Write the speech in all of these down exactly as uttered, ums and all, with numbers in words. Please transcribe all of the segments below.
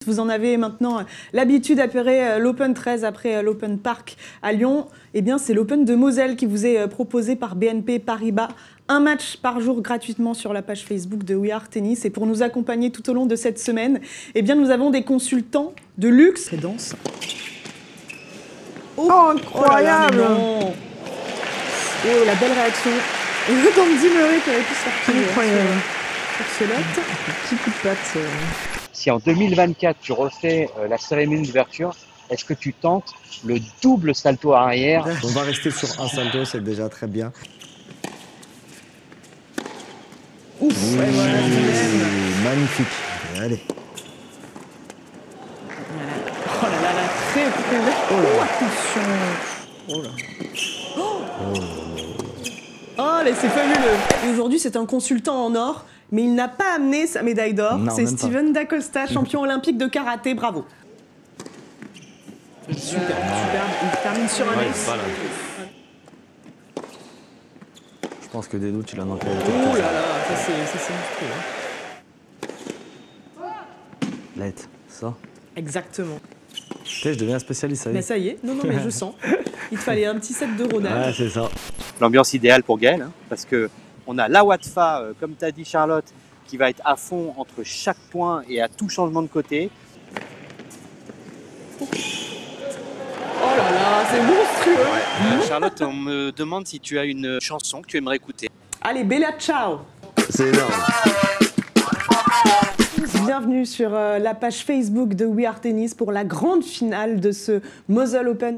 Vous en avez maintenant l'habitude après l'Open treize, après l'Open Park à Lyon. Eh bien, c'est l'Open de Moselle qui vous est proposé par B N P Paribas. Un match par jour gratuitement sur la page Facebook de We Are Tennis. Et pour nous accompagner tout au long de cette semaine, eh bien, nous avons des consultants de luxe. C'est dense. Oh, oh incroyable! Oh, là là, non. Oh, la belle réaction. Et le Dandy Murray qui aurait pu se faire piler. Incroyable. Sur ce lot. Petit coup de patte. Euh... Si en deux mille vingt-quatre, tu refais euh, la cérémonie d'ouverture, est-ce que tu tentes le double salto arrière? On va rester sur un salto, c'est déjà très bien. Ouf, oui, ouais, voilà, magnifique. Allez. Oh là là, là, très très ouvert. Oh, attention. Oh là. Oh, oh mais c'est fabuleux. Et aujourd'hui, c'est un consultant en or, mais il n'a pas amené sa médaille d'or. C'est Steven D'Acosta, champion olympique de karaté. Bravo. Super, super. Il termine sur un ouais, ace. Voilà. Je pense que des doutes, il en a encore. Oh là là, ça c'est monstrueux. Hein. Let, ça. Exactement. Tu sais, je deviens un spécialiste, ça y est. Mais ça y est, non, non, mais je sens. Il te fallait un petit set de rodage. Ouais, c'est ça. L'ambiance idéale pour Gaël, hein, parce que on a la Watfa, euh, comme tu as dit Charlotte, qui va être à fond entre chaque point et à tout changement de côté. Oh là là, c'est monstrueux. Ouais. Euh, Charlotte, on me demande si tu as une chanson que tu aimerais écouter. Allez, Bella Ciao. C'est énorme. Bienvenue sur euh, la page Facebook de We Are Tennis pour la grande finale de ce Moselle Open.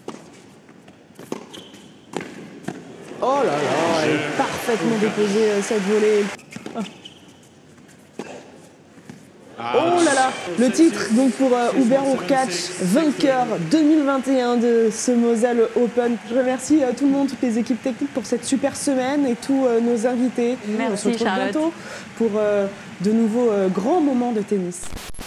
Oh là là, elle est parfaitement déposée euh, cette volée. Oh. Oh là là, le titre donc pour euh, Hubert Hurkacz, vainqueur deux mille vingt et un de ce Moselle Open. Je remercie euh, tout le monde, toutes les équipes techniques pour cette super semaine et tous euh, nos invités. Merci, on se retrouve Charlotte. bientôt pour euh, de nouveaux euh, grands moments de tennis.